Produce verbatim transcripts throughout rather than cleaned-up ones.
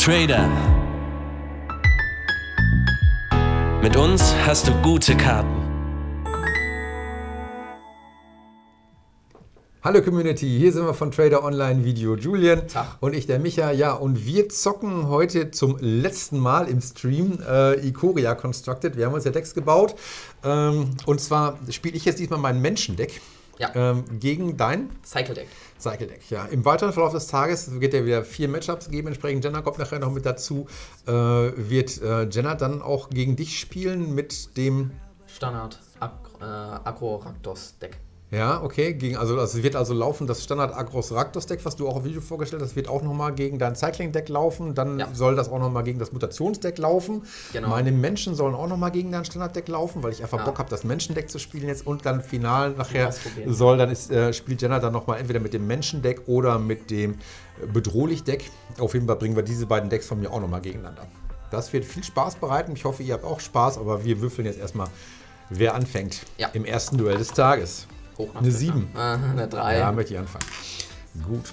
Trader. Mit uns hast du gute Karten. Hallo Community, hier sind wir von Trader Online Video. Julian Tag. Und ich, der Micha. Ja, und wir zocken heute zum letzten Mal im Stream äh, Ikoria Constructed. Wir haben uns ja Decks gebaut. Ähm, und zwar spiele ich jetzt diesmal mein Menschendeck Ja. ähm, gegen dein Cycle Deck. Cycle Deck. Ja. Im weiteren Verlauf des Tages wird ja wieder vier Matchups geben. Entsprechend Jenna kommt nachher noch mit dazu. Äh, wird äh, Jenna dann auch gegen dich spielen mit dem Standard Ag äh, Agro Raktos Deck. Ja, okay. Gegen, also, also es wird also laufen, das Standard Agros Raktos Deck, was du auch auf Video vorgestellt hast, wird auch nochmal gegen dein Cycling Deck laufen. Dann Ja. soll das auch nochmal gegen das Mutationsdeck laufen. Genau. Meine Menschen sollen auch nochmal gegen dein Standarddeck laufen, weil ich einfach Ja. Bock habe, das Menschendeck zu spielen jetzt. Und dann final nachher ausprobieren. soll, dann ist, äh, spielt Jenna dann nochmal entweder mit dem Menschendeck oder mit dem Bedrohlich-Deck. Auf jeden Fall bringen wir diese beiden Decks von mir auch nochmal gegeneinander. Das wird viel Spaß bereiten. Ich hoffe, ihr habt auch Spaß, aber wir würfeln jetzt erstmal, wer anfängt Ja. im ersten Duell des Tages. Hoch nach Eine Center. sieben. Ah, eine drei. Ja, möchte ich anfangen. Gut.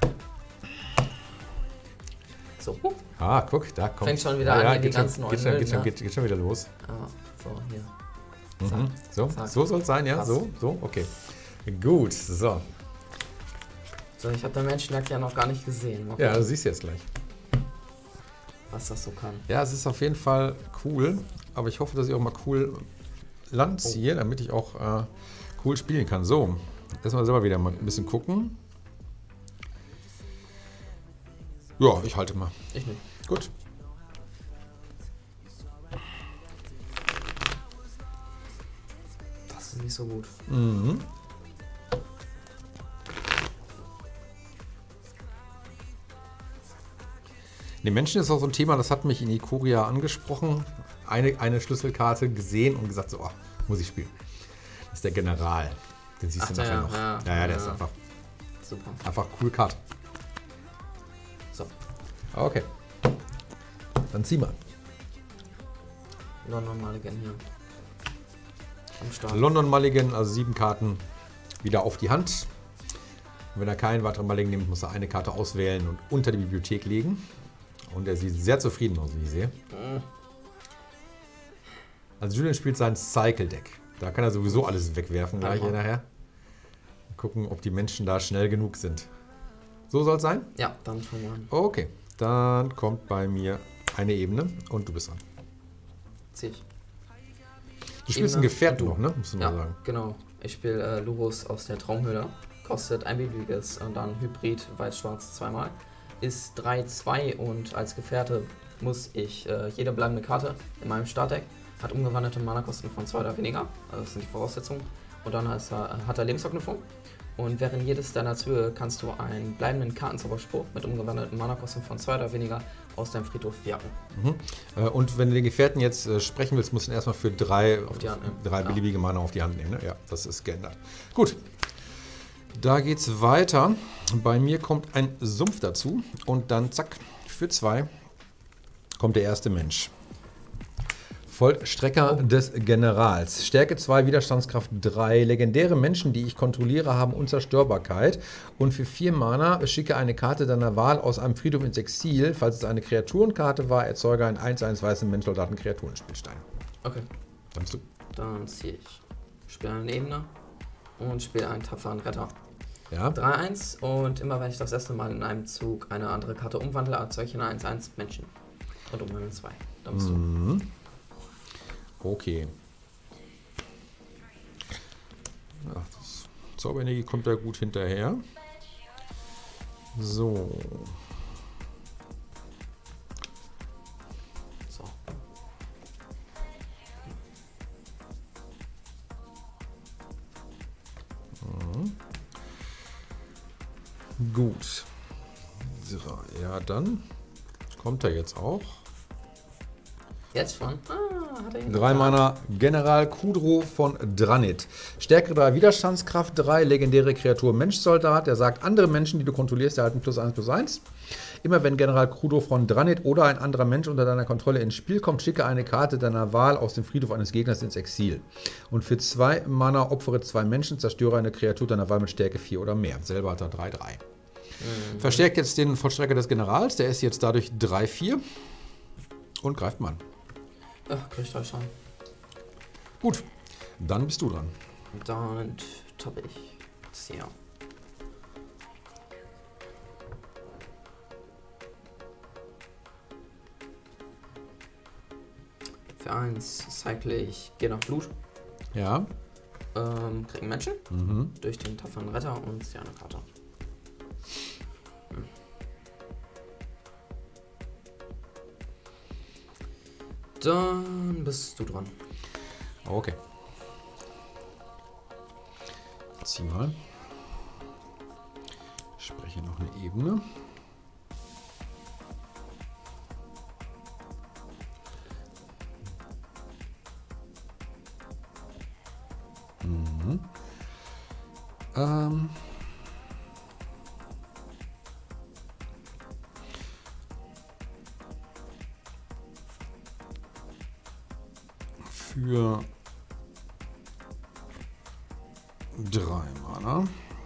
So. Huh. Ah, guck, da kommt. Fängt schon wieder an, hier die geht schon, ganzen geht, schon, neuen geht, schon, Nullen, geht, geht schon wieder los. Ah, so, hier. Mhm. So, zack. so soll es sein, ja? Passt. So, so, okay. Gut, so. So, ich habe den Menschendeck ja noch gar nicht gesehen. Mal Ja, gucken, das siehst du jetzt gleich. was das so kann. Ja, es ist auf jeden Fall cool, aber ich hoffe, dass ich auch mal cool Land ziehe, damit ich auch äh, cool spielen kann. So, erstmal selber wieder mal ein bisschen gucken. Ja, ich halte mal. Ich nicht. Gut. Das ist nicht so gut. Mhm. Die Menschen ist auch so ein Thema, das hat mich in Ikoria angesprochen. Eine, eine Schlüsselkarte gesehen und gesagt, so, oh, muss ich spielen. Das ist der General. Den siehst Ach, du nachher der, noch. ja, Ja, ja, der ja. ist einfach, Super. einfach cool Karte. So. Okay. Dann zieh mal. London Mulligan hier. Am Start. London Mulligan, also sieben Karten wieder auf die Hand. Und wenn er keinen weiteren Mulligan nimmt, muss er eine Karte auswählen und unter die Bibliothek legen. Und er sieht sehr zufrieden aus, wie ich sehe. Also Julian spielt sein Cycle Deck. Da kann er sowieso alles wegwerfen gleich Aha. hier nachher. Mal gucken, ob die Menschen da schnell genug sind. So soll es sein? Ja, dann fangen wir an. Okay, dann kommt bei mir eine Ebene und du bist dran. Zieh ich. Du spielst Ebene einen Gefährten und noch, du. ne? Musst du Ja, mal sagen. genau. Ich spiele äh, Lurus aus der Traumhöhle. Kostet ein beliebiges und dann Hybrid weiß-schwarz zweimal. Ist drei zwei und als Gefährte muss ich äh, jede bleibende Karte in meinem Startdeck hat umgewandelte Mana-Kosten von zwei oder weniger. Also das sind die Voraussetzungen. Und dann hat er, hat er Lebensverknüpfung. Und während jedes deiner Züge kannst du einen bleibenden Kartenzauberspruch mit umgewandelten Mana-Kosten von zwei oder weniger aus deinem Friedhof jagen. Mhm. Äh, Und wenn du den Gefährten jetzt äh, sprechen willst, musst du ihn erstmal für drei, Auf die Hand nehmen. drei Ja. beliebige Mana auf die Hand nehmen. Ne? Ja, das ist geändert. Gut. Da geht's weiter. Bei mir kommt ein Sumpf dazu und dann zack, für zwei kommt der erste Mensch. Vollstrecker Oh. des Generals. Stärke zwei, Widerstandskraft drei. Legendäre Menschen, die ich kontrolliere, haben Unzerstörbarkeit. Und für vier Mana schicke eine Karte deiner Wahl aus einem Friedhof ins Exil. Falls es eine Kreaturenkarte war, erzeuge einen eins eins weißen Menschsoldaten Kreaturenspielstein. Okay, Dann bist du. dann ziehe ich. Spiele eine Ebene und spiele einen tapferen Retter. Ja. drei eins und immer wenn ich das erste Mal in einem Zug eine andere Karte umwandle, erzeuge ich eine eins eins Menschen. Und umwandle zwei. Dann bist Mhm. Okay. Ach, das Zauberenergie kommt da gut hinterher. So. du. So. Gut. So, ja, dann kommt er jetzt auch. Jetzt schon. Ah, hat er ihn Drei noch Mana General Kudro von Dranit. Stärke drei, Widerstandskraft drei, legendäre Kreatur Menschsoldat. Der sagt, andere Menschen, die du kontrollierst, erhalten plus eins plus eins. Immer wenn General Kudro von Dranit oder ein anderer Mensch unter deiner Kontrolle ins Spiel kommt, schicke eine Karte deiner Wahl aus dem Friedhof eines Gegners ins Exil. Und für zwei Mana opfere zwei Menschen, zerstöre eine Kreatur deiner Wahl mit Stärke vier oder mehr. Selber hat er drei drei. Mhm. Verstärkt jetzt den Vollstrecker des Generals, der ist jetzt dadurch drei vier und greift mal an. Ach, krieg ich drei Schaden. Gut, dann bist du dran. Dann tappe ich. Sehr. Für eins cycle ich, gehe nach Blut, Ja. ähm, krieg einen Menschen Mhm. durch den tapferen Retter und ziehe eine Karte. Hm. Dann bist du dran. Okay. Zieh mal. Spreche noch eine Ebene. Mhm. Ähm. Für drei Mana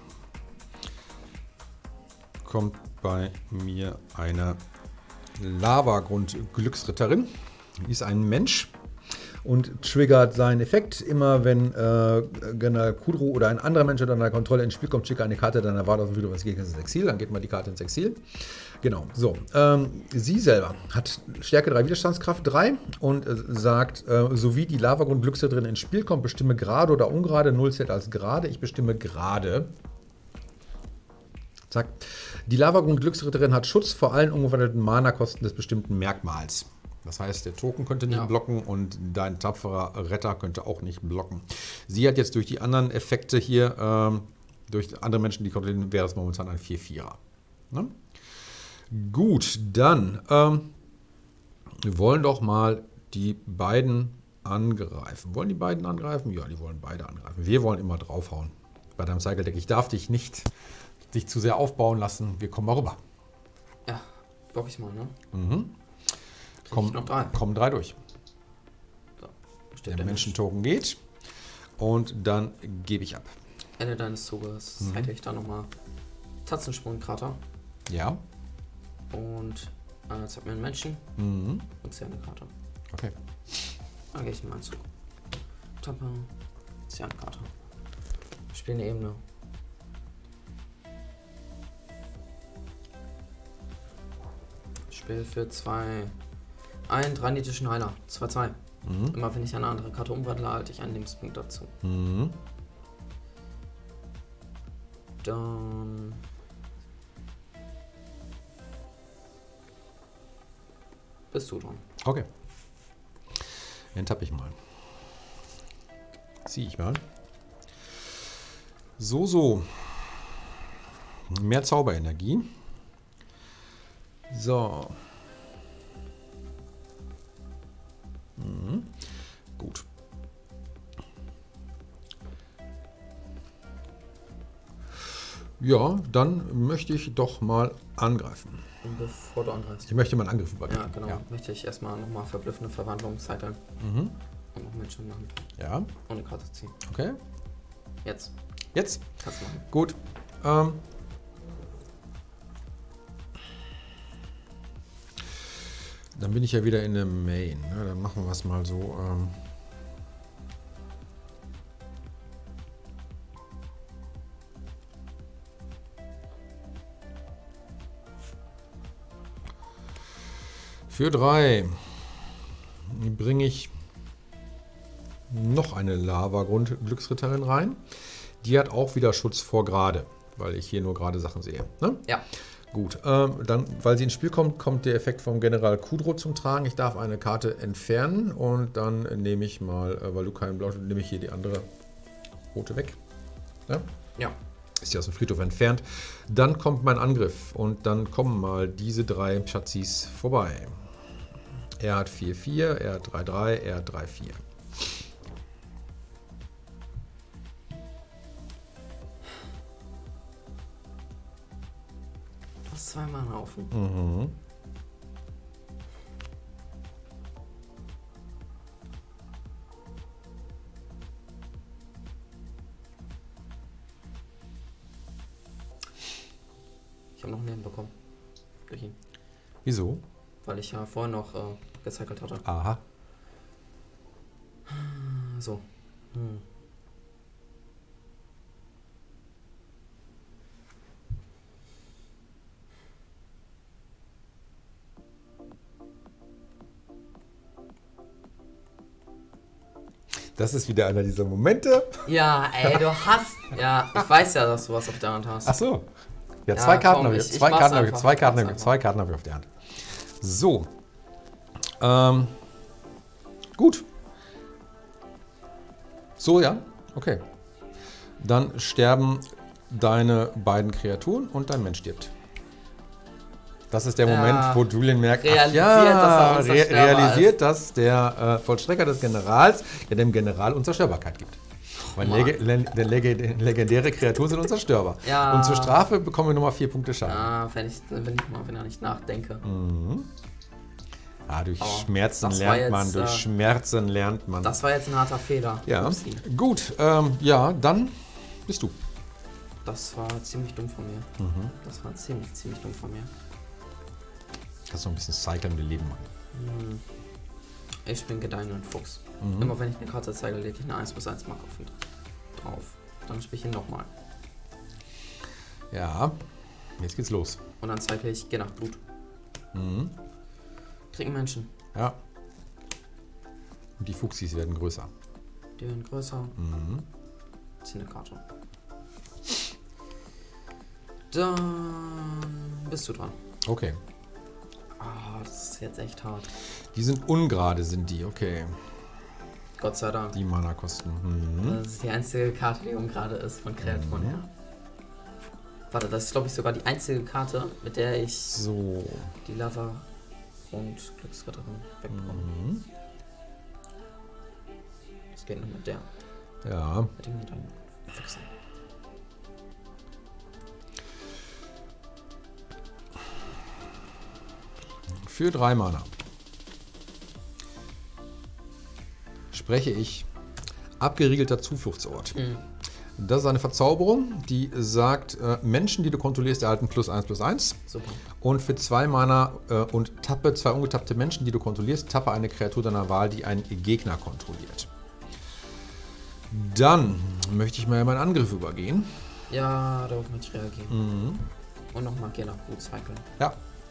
kommt bei mir eine Lavagrund-Glücksritterin. Die ist ein Mensch und triggert seinen Effekt. Immer wenn äh, General Kudro oder ein anderer Mensch unter deiner Kontrolle ins Spiel kommt, schicke eine Karte deiner Wahl aus dem Friedhof ins Gegner ins Exil. Dann geht mal die Karte ins Exil. Genau, so. Ähm, sie selber hat Stärke drei, Widerstandskraft drei und äh, sagt, äh, sowie die Lavagrund-Glücksritterin ins Spiel kommt, bestimme gerade oder ungerade, null zählt als gerade. Ich bestimme gerade. Zack. Die Lavagrund-Glücksritterin hat Schutz vor allen umgewandelten Mana-Kosten des bestimmten Merkmals. Das heißt, der Token könnte nicht Ja. blocken und dein tapferer Retter könnte auch nicht blocken. Sie hat jetzt durch die anderen Effekte hier, ähm, durch andere Menschen, die kontrollieren, wäre das momentan ein vier vierer. Ne? Gut, dann ähm, wir wollen doch mal die beiden angreifen. Wollen die beiden angreifen? Ja, die wollen beide angreifen. Wir wollen immer draufhauen. Bei deinem Cycle Deck, ich darf dich nicht dich zu sehr aufbauen lassen. Wir kommen mal rüber. Ja, block ich mal, ne? Mhm. Krieg Komm, ich noch drei. kommen drei durch. So, steht Der Menschentoken geht und dann gebe ich ab. Ende deines Zuges Mhm. zeige ich da nochmal Tatzensprungkrater Ja. und äh, zeig mir einen Menschen Mhm. und ziehe eine Karte. Okay. Dann gehe ich in meinen Zug. Tappe, ziehe eine Karte. Spiele eine Ebene. Spiel für zwei. Einen dranitischen Heiler. zwei zwei. Mhm. Immer wenn ich eine andere Karte umwandle, halte ich einen Lebenspunkt dazu. Mhm. Dann. Bist du dran. Okay. Dann tappe ich mal. Ziehe ich mal. So, so. Mehr Zauberenergie. So. Mhm. Gut. Ja, dann möchte ich doch mal angreifen. Und bevor du angreifst. Ich möchte mal einen Angriff übergeben. Ja, genau. Möchte ich erstmal nochmal verblüffende Verwandlung cyclen Mhm. und noch Menschen machen. Ja, Und eine Karte ziehen. okay. Jetzt. Jetzt? Kannst du machen. Gut. Ähm. Dann bin ich ja wieder in der Main. Ne? Dann machen wir es mal so. Ähm. Für drei bringe ich noch eine Lavagrund-Glücksritterin rein. Die hat auch wieder Schutz vor gerade, weil ich hier nur gerade Sachen sehe. Ne? Ja. Gut, ähm, dann, weil sie ins Spiel kommt, kommt der Effekt vom General Kudro zum Tragen. Ich darf eine Karte entfernen und dann nehme ich mal, äh, weil du keinen Blau hast, nehme ich hier die andere rote weg. Ja? Ja. Ist ja aus dem Friedhof entfernt. Dann kommt mein Angriff und dann kommen mal diese drei Schatzis vorbei. Er hat vier vier, er hat drei drei, er hat drei vier. Du hast zwei Mana offen. Mhm. Ich Griechen. Wieso? Weil ich ja vorher noch äh, gecycelt hatte. Aha. So. Hm. Das ist wieder einer dieser Momente. Ja, ey, du hast. Ja, ich weiß ja, dass du was auf der Hand hast. Ach so. Ja, Ja, zwei Karten komm, habe ich. ich- ich Zwei mach's Karten habe ich. einfach. Zwei Ich Karten mach's habe ich. einfach. Zwei Karten habe ich auf der Hand. So. Ähm. Gut. So, ja. Okay. Dann sterben deine beiden Kreaturen und dein Mensch stirbt. Das ist der Ja. Moment, wo Julian merkt, Realisiert, ach ja, dass er re unzerstörbar realisiert, dass der äh, Vollstrecker des Generals ja dem General Unzerstörbarkeit gibt. Weil Mann. lege le le leg legendäre Kreaturen sind unzerstörbar. Ja. Und zur Strafe bekommen wir nochmal vier Punkte Schaden. Ah, wenn ich, wenn ich mal wenn ich nicht nachdenke. Mhm. Ah, durch Aber Schmerzen das war lernt man, jetzt, durch äh, Schmerzen lernt man. Das war jetzt ein harter Fehler. ja, Upsi. gut, ähm, ja, dann bist du. Das war ziemlich dumm von mir. Mhm. Das war ziemlich, ziemlich dumm von mir. Kannst noch ein bisschen Cyclen mit Leben machen. Hm. Ich bin Gedeihen und Fuchs. Mhm. Immer wenn ich eine Karte zeige, lege ich eine eins plus eins Mark auf ihn drauf. Dann spiele ich ihn nochmal. Ja, jetzt geht's los. Und dann zeige ich, geh nach Blut. Mhm. Kriegen Menschen. Ja. Und die Fuchsis werden größer. Die werden größer. Mhm. Zieh eine Karte. Dann bist du dran. Okay. Ah, das ist jetzt echt hart. Die sind ungerade, sind die, okay. Gott sei Dank. Die Mana kosten. Mhm. Das ist die einzige Karte, die ungerade ist von Kreaturen Mhm. her. Warte, das ist glaube ich sogar die einzige Karte, mit der ich So. die Lava und Glücksritterin wegbekomme. Mhm. Das geht nur mit der. Ja. Mit dem dann Füchsen. Für drei Mana spreche ich abgeriegelter Zufluchtsort. Mhm. Das ist eine Verzauberung, die sagt, äh, Menschen, die du kontrollierst, erhalten plus eins plus eins. Super. Und für zwei Mana äh, und tappe zwei ungetappte Menschen, die du kontrollierst, tappe eine Kreatur deiner Wahl, die einen Gegner kontrolliert. Dann möchte ich mal meinen Angriff übergehen. Ja, darauf möchte ich reagieren. Mhm. Und nochmal gerne nach Blut cyclen. Ja.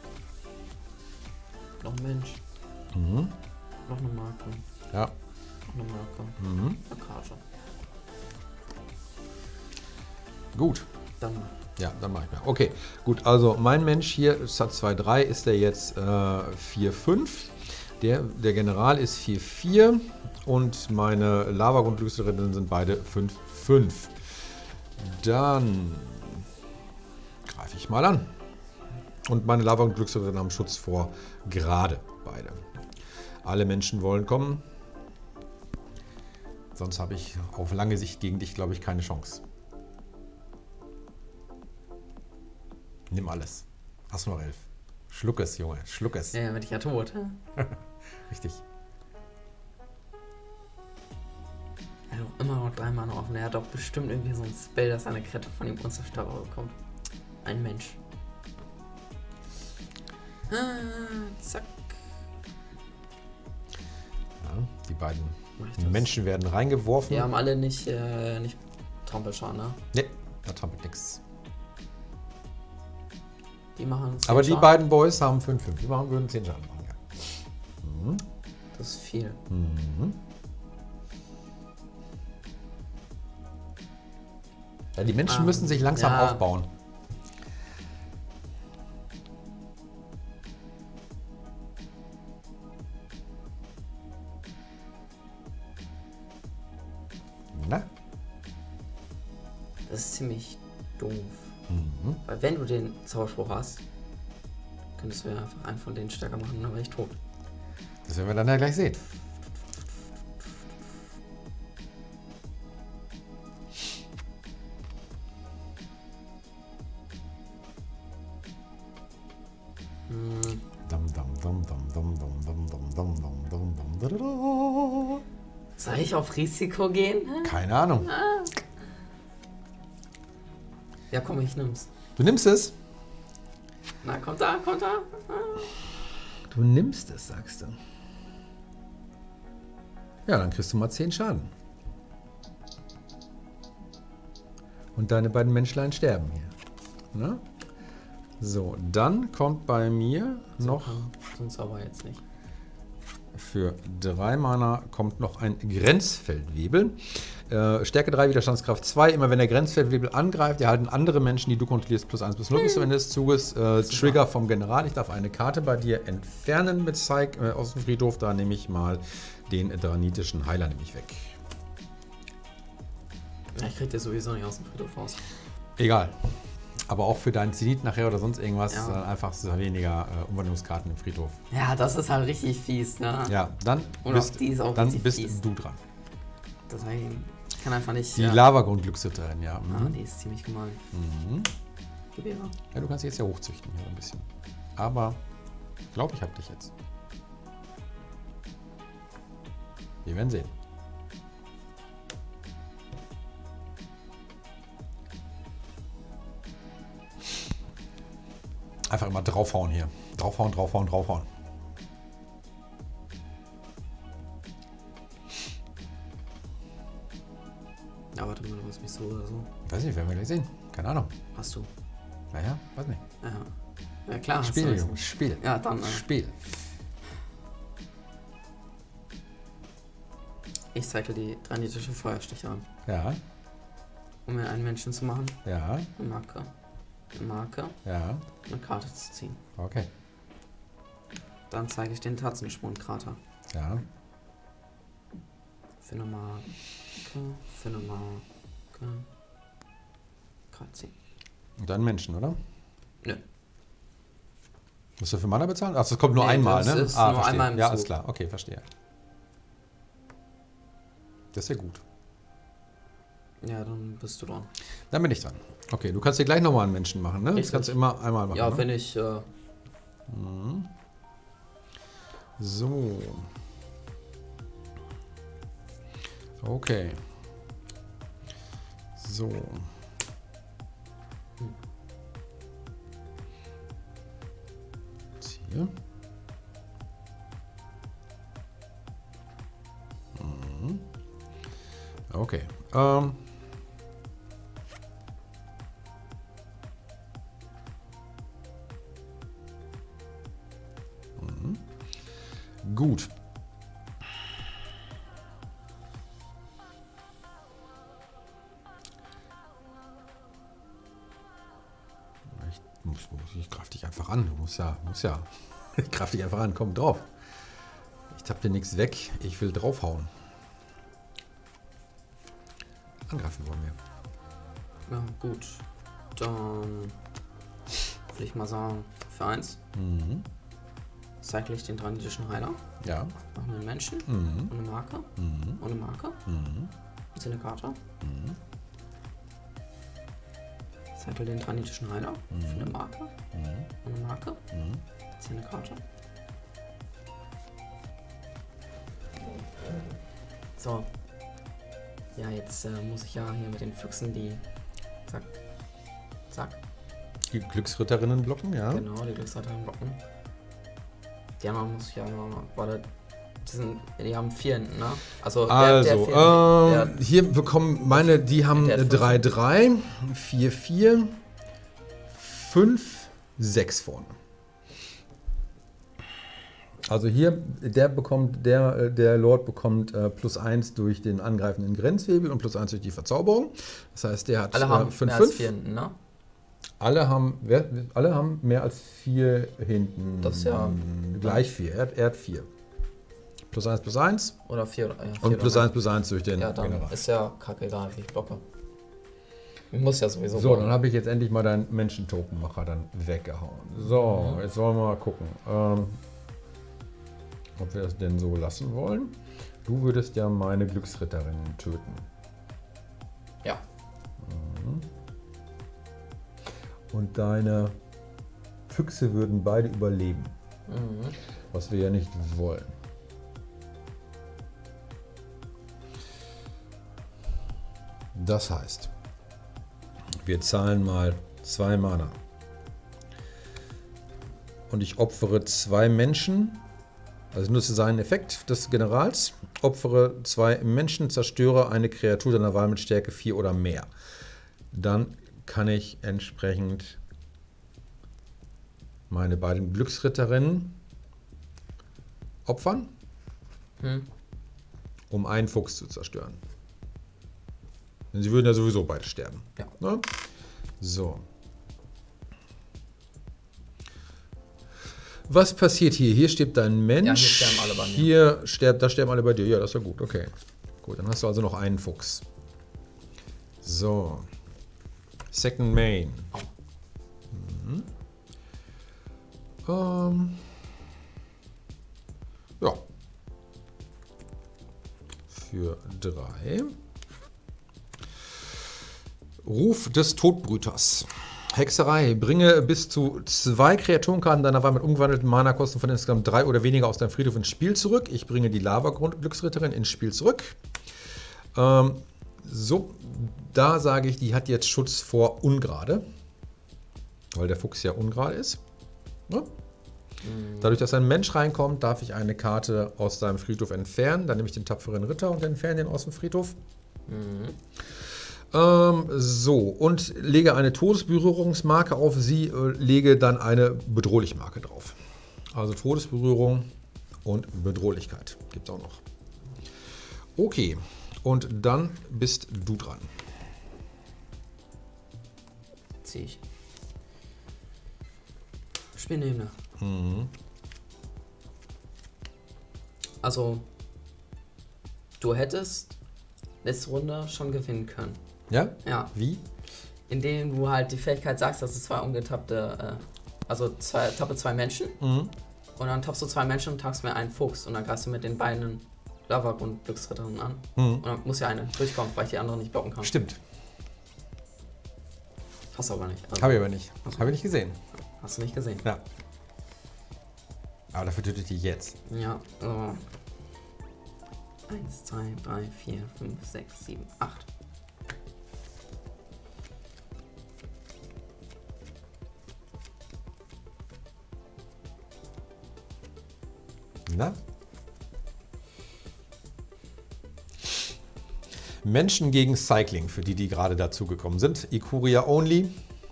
Noch ein Mensch. Mhm. Noch eine Marke. Ja. Noch eine Marke. Mhm. Eine Karte. Gut. Dann Ja, dann mache ich mal. Okay, gut, also mein Mensch hier ist hat zwei drei, ist der jetzt äh, vier fünf. Der, der General ist vier vier und meine Lava-Grundglückserinnen sind beide fünf fünf. Dann greife ich mal an. Und meine Lava- und Glücksritter haben Schutz vor gerade beide. Alle Menschen wollen kommen. Sonst habe ich auf lange Sicht gegen dich, glaube ich, keine Chance. Nimm alles. Hast du noch elf. Schluck es, Junge. Schluck es. ja, ja, bin ich ja tot. Richtig. Er hat auch immer noch drei Mana offen. Er hat doch bestimmt irgendwie so ein Spell, dass eine Kreatur von ihm unzerstörbar bekommt. Ein Mensch. Ah, zack. Ja, die beiden Mach ich das. Menschen werden reingeworfen. Die haben alle nicht, äh, nicht Trampelschaden, ne? Ne, da trampelt nichts. Die machen zehn Aber die Schaden. beiden Boys haben fünf fünf. Die machen, würden zehn Schaden machen. Ja. Mhm. Das ist viel. Mhm. Ja, die Menschen Ähm, müssen sich langsam ja. aufbauen. Na? Das ist ziemlich doof. Mhm. Weil wenn du den Zauberspruch hast, könntest du ja einfach einen von denen stärker machen, dann wäre ich tot. Das werden wir dann ja gleich sehen. Hm, Dum, dum, dum, dum, dum, dum, dum, dum, dum, dum, dum, dum, da, da, da. soll ich auf Risiko gehen? Keine Ahnung. Ja, komm, ich nimm's. Du nimmst es. Na, kommt da, kommt da. Du nimmst es, sagst du. Ja, dann kriegst du mal zehn Schaden. Und deine beiden Menschlein sterben hier. Ne? So, dann kommt bei mir noch... Sonst aber jetzt nicht. Für drei Mana kommt noch ein Grenzfeldwebel. Äh, Stärke drei, Widerstandskraft zwei. Immer wenn der Grenzfeldwebel angreift, erhalten andere Menschen, die du kontrollierst, plus eins bis null bis zum Ende des Zuges. Äh, Trigger vom General. Ich darf eine Karte bei dir entfernen mit Zeig äh, aus dem Friedhof. Da nehme ich mal den dranitischen Heiler nämlich weg. Ja, ich krieg dir sowieso nicht aus dem Friedhof raus. Egal. Aber auch für deinen Zenit nachher oder sonst irgendwas Ja. äh, einfach weniger äh, Umwandlungskarten im Friedhof. Ja, das ist halt richtig fies, ne? Ja, dann Und bist, auch die ist auch dann richtig bist fies. du dran. Deswegen, ich kann einfach nicht... Die ja. Lavagrundglücksritterin, ja. Ah, Mhm. die ist ziemlich gemein. Mhm. Gib ihr. Ja, du kannst jetzt ja hochzüchten hier so ein bisschen. Aber ich glaube, ich habe dich jetzt. Wir werden sehen. Einfach immer draufhauen hier. Draufhauen, draufhauen, draufhauen. Ja, warte mal, du hast mich so oder so. Weiß nicht, werden wir gleich sehen. Keine Ahnung. Hast du. Naja, weiß nicht. Ja. Ja, klar. hast Spiel, du. Jungs, Spiel. Ja, dann. Äh, Spiel. ich zeige die dranitische Feuerstiche an. Ja, Um mir einen Menschen zu machen. ja, Eine Marke. Eine Marke. ja. Eine Karte zu ziehen. Okay. Dann zeige ich den Tatzensprung-Krater. Ja. Für eine Marke. Für eine Marke. Karte ziehen. Und dann Menschen, oder? Nö. Musst du für Mana bezahlen? Ach, das kommt nur Nee, einmal, das ne? ist ah, nur verstehe. einmal im Ja, Zug. ist klar. Okay, verstehe. Das ist ja gut. Ja, dann bist du dran. Dann bin ich dran. Okay, du kannst dir gleich nochmal einen Menschen machen, ne? Das Richtig. kannst du immer einmal machen. Ja, ne? wenn ich. Äh, Mhm. So. Okay. So. Jetzt hier. Mhm. Okay. Ähm. Mhm. Gut. Ich, muss, muss, ich greif dich einfach an. Du musst ja, musst ja. Ich greif dich einfach an. Komm drauf. Ich tapp dir nichts weg. Ich will draufhauen. Angreifen wollen wir. ja, gut. Dann. Würde ich mal sagen, für eins. Mhm. Zeige ich den dranitischen Heiler. Ja. Machen wir einen Menschen. Mhm. Und eine Marke. Mhm. Und eine Marke. Mhm. Und eine Karte. Mhm. Zeige den dranitischen Heiler. Mhm. Für eine Marke. Mhm. Und eine Marke. Mhm. Jetzt hier eine Karte. So. Ja, jetzt äh, muss ich ja hier mit den Füchsen die. Zack. Zack. Die Glücksritterinnen blocken, ja. Genau, die Glücksreiterin blocken. Die anderen muss ich ja immer. Warte. Die, sind, die haben vier hinten, ne? Also, Also, vier, ähm, hier bekommen meine, die haben Der hat fünf. drei drei, vier vier, fünf sechs vorne. Also hier, der bekommt, der, äh, der Lord bekommt äh, plus eins durch den angreifenden Grenzwebel und plus eins durch die Verzauberung. Das heißt, der hat alle haben fünf mehr als fünf. vier hinten, ne? Alle haben, wer, alle haben mehr als vier hinten. Das ist ja- Gleich vier. Er hat, er hat vier. Plus eins plus eins Oder vier oder ja, vier und oder plus mehr. eins plus eins durch den Ja, dann General. ist ja kacke egal, wie ich blocke. Ich muss ja sowieso So, blocken. dann habe ich jetzt endlich mal deinen Menschentokenmacher dann weggehauen. So, jetzt wollen wir mal gucken, ähm, ob wir das denn so lassen wollen. Du würdest ja meine Glücksritterinnen töten. Ja. Und deine Füchse würden beide überleben. Mhm. Was wir ja nicht wollen. Das heißt, wir zahlen mal zwei Mana. und ich opfere zwei Menschen, also nutze seinen Effekt des Generals, opfere zwei Menschen, zerstöre eine Kreatur deiner Wahl mit Stärke vier oder mehr. Dann kann ich entsprechend meine beiden Glücksritterinnen opfern, Hm. um einen Fuchs zu zerstören. Denn sie würden ja sowieso beide sterben. Ja. Ne? So. Was passiert hier? Hier stirbt dein Mensch. Ja, hier sterben alle bei mir. Hier sterbt, da sterben alle bei dir. Ja, das ist ja gut. Okay. Gut, dann hast du also noch einen Fuchs. So. Second Main. Mhm. Ähm. Ja. Für drei. Ruf des Todbrüters. Hexerei. Bringe bis zu zwei Kreaturenkarten deiner Wahl mit umgewandelten Mana-Kosten von insgesamt drei oder weniger aus deinem Friedhof ins Spiel zurück. Ich bringe die Lava-Glücksritterin ins Spiel zurück. Ähm, so, da sage ich, die hat jetzt Schutz vor Ungrade. Weil der Fuchs ja ungerade ist. Ne? Mhm. Dadurch, dass ein Mensch reinkommt, darf ich eine Karte aus deinem Friedhof entfernen. Dann nehme ich den tapferen Ritter und entferne den aus dem Friedhof. Mhm. Ähm, so, und lege eine Todesberührungsmarke auf sie, äh, lege dann eine bedrohliche Marke drauf. Also Todesberührung und Bedrohlichkeit gibt es auch noch. Okay, und dann bist du dran. Zieh ich. Spinnebene. Mhm. Also, du hättest letzte Runde schon gewinnen können. Ja? Ja. Wie? Indem du halt die Fähigkeit sagst, dass es zwei ungetappte, äh, also zwei, tappe zwei Menschen. Mhm. Und dann tappst du zwei Menschen und tappst mir einen Fuchs. Und dann greifst du mit den beiden Lava-Grund-Glücksritterinnen an. Mhm. Und dann muss ja eine durchkommen, weil ich die andere nicht blocken kann. Stimmt. Hast du aber nicht. Also, Habe ich aber nicht. Also- Habe ich nicht gesehen. Hast du nicht gesehen? Ja. Aber dafür tötet die jetzt. Ja. So. Eins, zwei, drei, vier, fünf, sechs, sieben, acht. Na? Menschen gegen Cycling, für die, die gerade dazugekommen sind. Ikuria Only.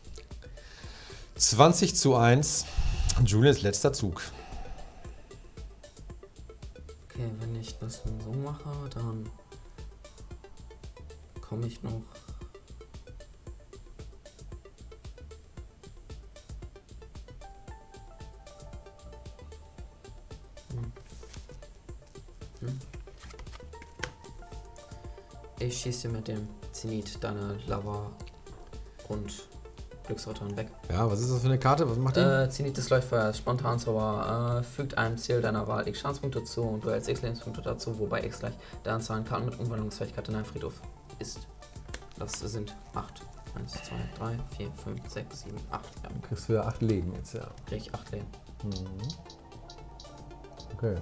zwanzig zu eins. Julians letzter Zug. Okay, wenn ich das dann so mache, dann komme ich noch. Hm. Hm. Ich schieße mit dem Zenit deine Lava und Glücksritterin weg. Ja, was ist das für eine Karte? Was macht die? Äh, Zenit des Leuchtfeuers, Spontanzauber, äh, fügt einem Ziel deiner Wahl x Schadenspunkte zu und du hältst x Lebenspunkte dazu, wobei x gleich der Anzahl an Karten mit Umwandlungsfähigkeit in einem Friedhof ist. Das sind acht. eins, zwei, drei, vier, fünf, sechs, sieben, acht. Ja, Dann kriegst du ja acht Leben jetzt, ja. krieg ich acht Leben. Mhm. Okay.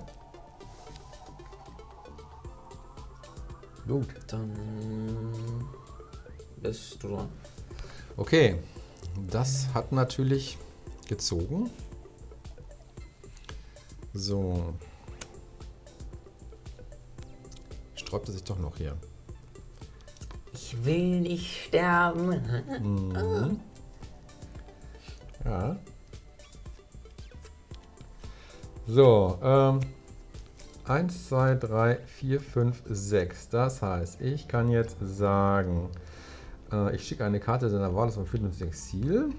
Gut. Dann bist du dran. Okay. Das hat natürlich gezogen. So. Sträubte sich doch noch hier. Ich will nicht sterben. Mhm. Ja. So, ähm, eins, zwei, drei, vier, fünf, sechs. Das heißt, ich kann jetzt sagen, äh, ich schicke eine Karte deiner Wahl aus dem Friedhof ins Exil.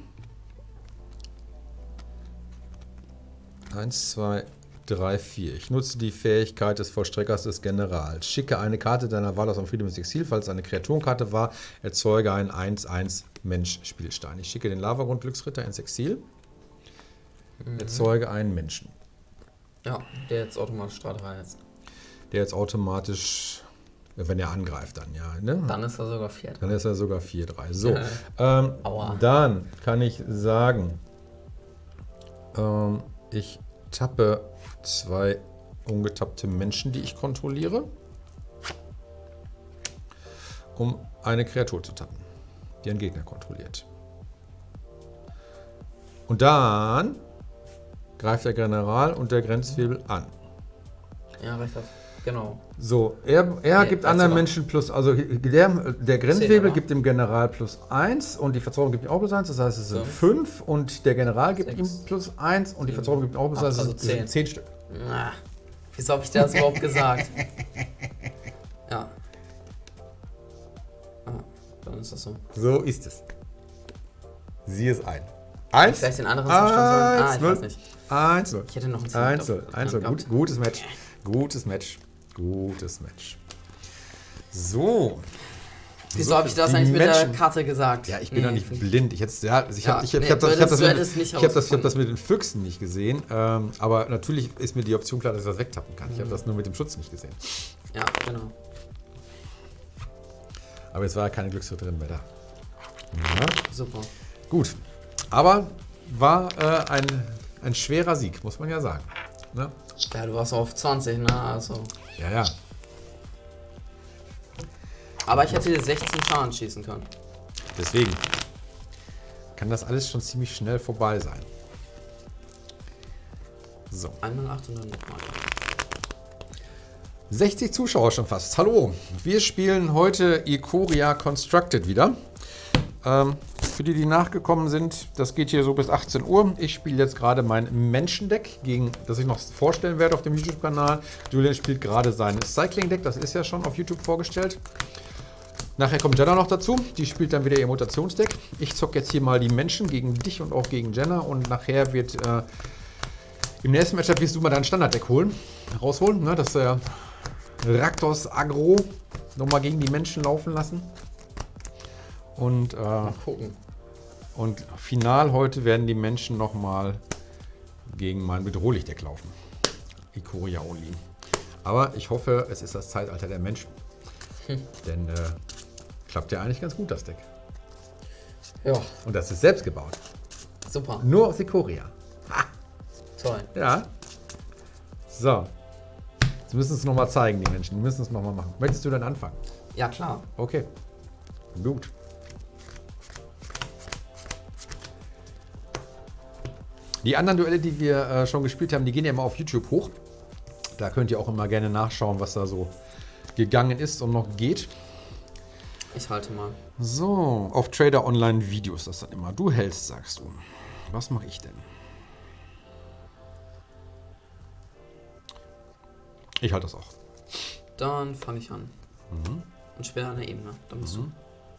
eins, zwei, drei, vier. Ich nutze die Fähigkeit des Vollstreckers des Generals. Schicke eine Karte deiner Wahl aus dem Friedhof ins Exil. Falls es eine Kreaturenkarte war, erzeuge einen eins eins Mensch-Spielstein. Ich schicke den Lavagrund-Glücksritter ins Exil. Mhm. Erzeuge einen Menschen. Ja, der jetzt automatisch drei drei ist. Der jetzt automatisch, wenn er angreift, dann ja. Ne? Dann ist er sogar vier drei. Dann ist er sogar vier drei. So, Äh, ähm, aua. dann kann ich sagen, ähm, ich tappe zwei ungetappte Menschen, die ich kontrolliere, um eine Kreatur zu tappen, die einen Gegner kontrolliert. Und dann greift der General und der Grenzwebel an. Ja, recht hat. Genau. So, er, er Nee, gibt das anderen aber- Menschen plus, also der, der Grenzwebel Zehn, oder? gibt dem General plus eins und die Verzauberung gibt ihm auch plus eins, das heißt es sind Fünf. fünf und der General gibt Sechs. ihm plus eins und die Verzauberung gibt ihm auch plus Acht, eins, das also sind- das sind zehn. zehn Stück. Na, wieso habe ich das überhaupt gesagt? Ja. Ah, dann ist das so. So ist es. Sieh es ein. Eins, Vielleicht den anderen Zustand sagen? Ah, ich weiß nicht. eins, null. Ich hätte noch einen eins, Zehn null. eins, null. Gut, gutes Match. Gutes Match. Gutes Match. So. Wieso So, habe ich das die eigentlich mit der Menschen- Karte gesagt? Ja, ich bin Nee, doch nicht find- blind. Ich hätte ja, also ich Ja, habe ich hab, nee, ich hab das, du ich hab das, hättest- du mit, hättest nicht ich hab das, ich hab rausgefunden. das mit den Füchsen nicht gesehen. Ähm, aber natürlich ist mir die Option klar, dass ich das wegtappen kann. Ich habe das nur mit dem Schutz nicht gesehen. Ja, genau. Aber jetzt war ja keine Glückshütte drin mehr da. Ja, Super. gut. Aber war äh, ein, ein schwerer Sieg, muss man ja sagen. Ne? Ja, du warst auf zwanzig, ne? Also. Ja, ja. Aber ich hätte dir sechzehn Schaden schießen können. Deswegen kann das alles schon ziemlich schnell vorbei sein. So. Einmal acht und dann nochmal. sechzig Zuschauer schon fast. Hallo, wir spielen heute Ikoria Constructed wieder. Ähm, für die, die nachgekommen sind, das geht hier so bis achtzehn Uhr. Ich spiele jetzt gerade mein Menschendeck, gegen das ich noch vorstellen werde auf dem YouTube-Kanal. Julian spielt gerade sein Cycling-Deck, das ist ja schon auf YouTube vorgestellt. Nachher kommt Jenna noch dazu, die spielt dann wieder ihr Mutationsdeck. Ich zocke jetzt hier mal die Menschen gegen dich und auch gegen Jenna und nachher wird äh, im nächsten Matchup wirst du mal dein Standarddeck holen, rausholen, ne, dass der Raktos Agro nochmal gegen die Menschen laufen lassen. Und, äh, Mal gucken. und final heute werden die Menschen nochmal gegen mein Bedrohlich-Deck laufen. Ikoria Only. Aber ich hoffe, es ist das Zeitalter der Menschen. Hm. Denn äh, klappt ja eigentlich ganz gut, das Deck. Ja, Und das ist selbst gebaut. super. Nur aus Ikoria. Toll. Ja. So. Jetzt müssen es nochmal zeigen, die Menschen. Die müssen es nochmal machen. Möchtest du dann anfangen? Ja, klar. Okay. Gut. Die anderen Duelle, die wir äh, schon gespielt haben, die gehen ja immer auf YouTube hoch. Da könnt ihr auch immer gerne nachschauen, was da so gegangen ist und noch geht. Ich halte mal. So, auf Trader Online Videos das dann immer. Du hältst, sagst du. Was mache ich denn? Ich halte das auch. Dann fange ich an. Mhm. Und spiele eine Ebene. Dann musst Mhm.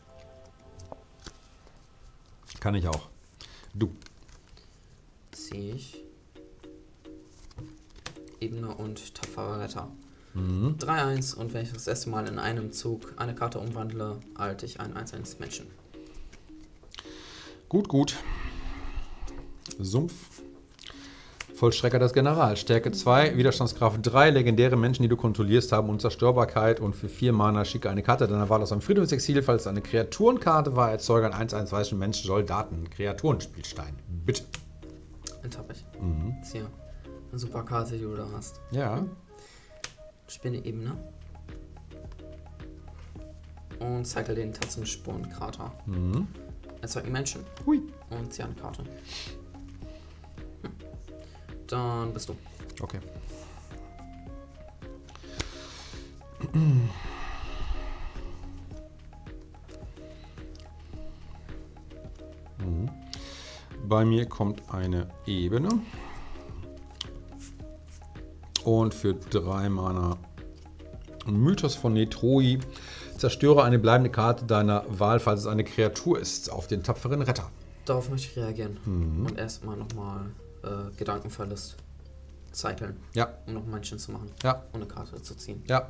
Kann ich auch. Du. du. Ziehe ich. Ebene und tapferer Retter. Mhm. drei eins und wenn ich das erste Mal in einem Zug eine Karte umwandle, halte ich einen einzelnen Menschen. Gut, gut. Sumpf. Vollstrecker des General. Stärke zwei, Widerstandskraft drei. Legendäre Menschen, die du kontrollierst, haben Unzerstörbarkeit und für vier Mana schicke eine Karte deiner Wahl aus einem Friedhofsexil. Falls es eine Kreaturenkarte war, erzeuge ein eins eins weißen Menschen, Soldaten, Kreaturenspielstein. Bitte. Enttappe ich. Mhm. Ziehe. Eine super Karte, die du da hast. Ja. Spiele eine Ebene. Und cycle den Tatzenspurenkrater. Mhm. Erzeuge einen Menschen. Hui. Und ziehe eine Karte. Hm. Dann bist du. Okay. Mhm. Bei mir kommt eine Ebene. Und für drei Mana Mythos von Netroi. Zerstöre eine bleibende Karte deiner Wahl, falls es eine Kreatur ist, auf den tapferen Retter. Darauf möchte ich reagieren. Mhm. Und erstmal nochmal äh, Gedankenverlust cyclen, Ja, um noch Menschen zu machen. ja, Und eine Karte zu ziehen. ja.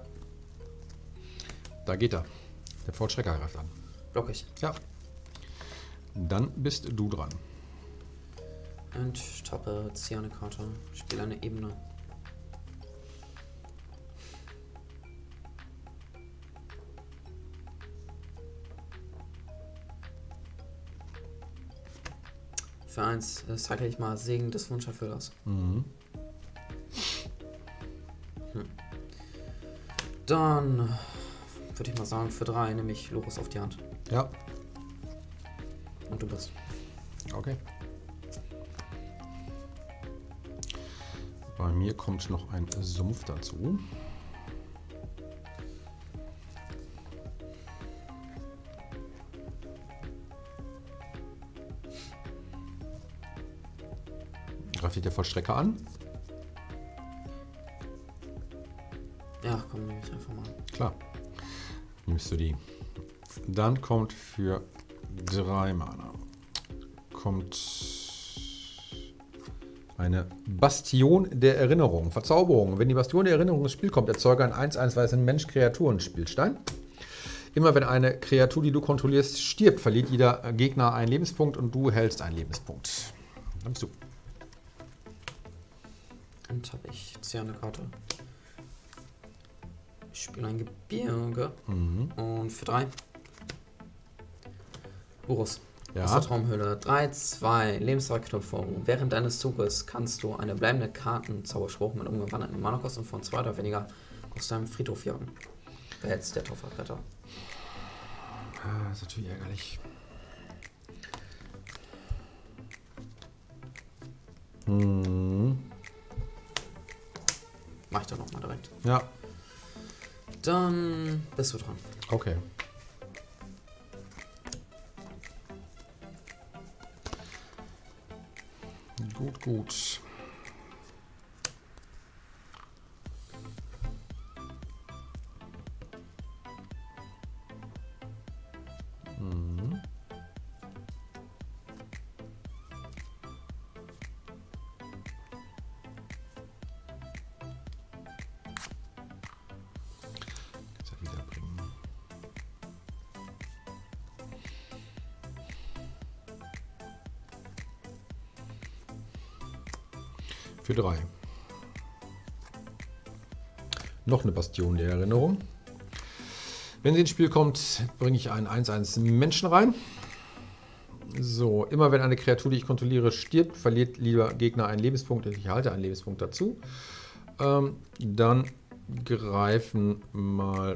Da geht er. Der Vollstrecker greift an. Block ich. Ja. Dann bist du dran. Und tappe, ziehe eine Karte, spiele eine Ebene. Für eins äh, cycle ich mal Segen des Wunscherfüllers. Mhm. Hm. Dann würde ich mal sagen, für drei nehme ich Lurus auf die Hand. Ja, Und du bist. okay. Bei mir kommt noch ein Sumpf dazu. Greift dich der Vollstrecker an? Ja, komm, nehme ich einfach mal. Klar. Nimmst du die. Dann kommt für drei Mana. Kommt eine Bastion der Erinnerung. Verzauberung. Wenn die Bastion der Erinnerung ins Spiel kommt, erzeuge ein eins eins weißen Mensch-Kreaturen-Spielstein. Immer wenn eine Kreatur, die du kontrollierst, stirbt, verliert jeder Gegner einen Lebenspunkt und du hältst einen Lebenspunkt. Dann bist du. Und habe ich ziehe eine Karte. Ich spiele ein Gebirge. Mhm. Und für drei. Urus. Ja. Aus der Traumhöhle. drei, zwei, Lebensverknüpfung. Während deines Zuges kannst du eine bleibende Kartenzauberspruch mit umgewandelten Mana-Kosten von zwei oder weniger aus deinem Friedhof jagen. Behältst der Topferbretter. Ah, das ist natürlich ärgerlich. Hm. Mach ich doch nochmal direkt. Ja. Dann bist du dran. Okay. Gut, gut. Mhm. Jetzt ja wieder bringen. Für drei. Noch eine Bastion der Erinnerung. Wenn sie ins Spiel kommt, bringe ich einen eins eins Menschen rein. So, immer wenn eine Kreatur, die ich kontrolliere, stirbt, verliert lieber Gegner einen Lebenspunkt. Ich halte einen Lebenspunkt dazu. Ähm, dann greifen mal...